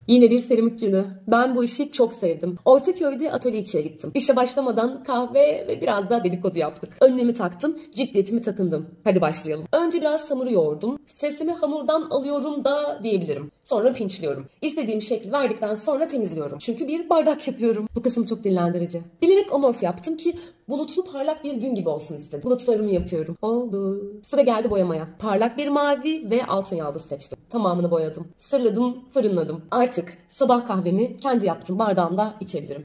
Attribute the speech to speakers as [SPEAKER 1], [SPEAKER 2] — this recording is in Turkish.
[SPEAKER 1] Yine bir seramik günü. Ben bu işi çok sevdim. Ortaköy'de atölye içine gittim. İşe başlamadan kahve ve biraz daha dedikodu yaptık. Önlüğümü taktım, ciddiyetimi takındım. Hadi başlayalım. Önce biraz hamuru yoğurdum. Sesimi hamurdan alıyorum da diyebilirim. Sonra pinçliyorum. İstediğim şekli verdikten sonra temizliyorum. Çünkü bir bardak yapıyorum. Bu kısım çok dinlendirici. Bilerek amorf yaptım ki bulutlu parlak bir gün gibi olsun istedim. Bulutlarımı yapıyorum. Oldu. Sıra geldi boyamaya. Parlak bir mavi ve altın yaldız seçtim. Tamamını boyadım. Sırladım, fırınladım. Artık sabah kahvemi kendi yaptığım bardağımda içebilirim.